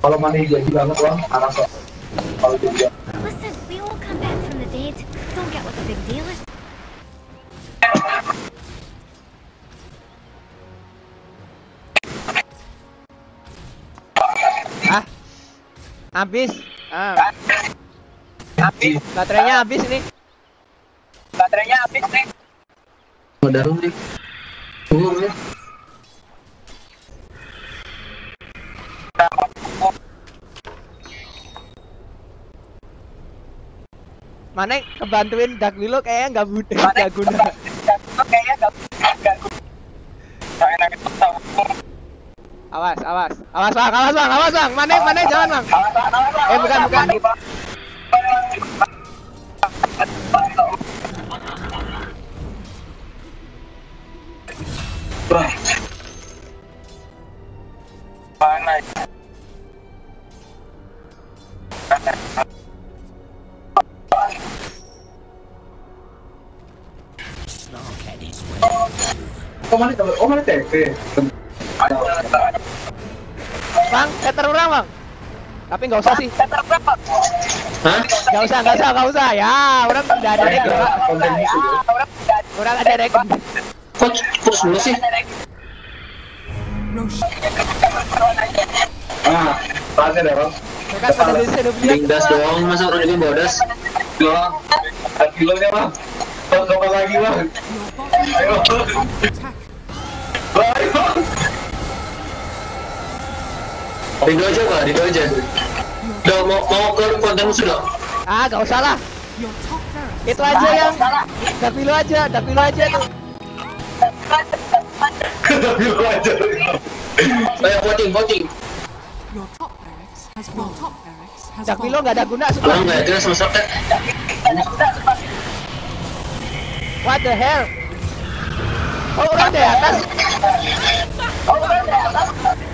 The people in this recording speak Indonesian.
Kalau mana jadi banget bang, anak so. Kalau jadi. Listen, we all come back from the dead. Don't get what the big deal is. Habis. Baterainya habis nih. Udah nih. Tunggu nih. Mana kebantuin Dakwilo kayaknya nggak guna. Awas bang. Mana jangan bang. Bukan. Mana TP. Bang, setter orang bang. Tapi nggak usah sih. Hah? Nggak usah. Ya, orang udah ada rek. Orang ada rek. Push dulu sih. Pakai dong. Bukan pada desa Das doang, masa orang juga bawa das. Doang. Kilonya bang. Kapan lagi bang? Ayo. Rido aja. Udah mau ke konten musuh dong? Gak usah lah. Itu aja yang Dakwilo aja tuh. Dakwilo aja. Ayo voting. Dakwilo nggak ada guna sumpah. Orang nggak jelas masuknya. What the hell? Oh, orang di atas.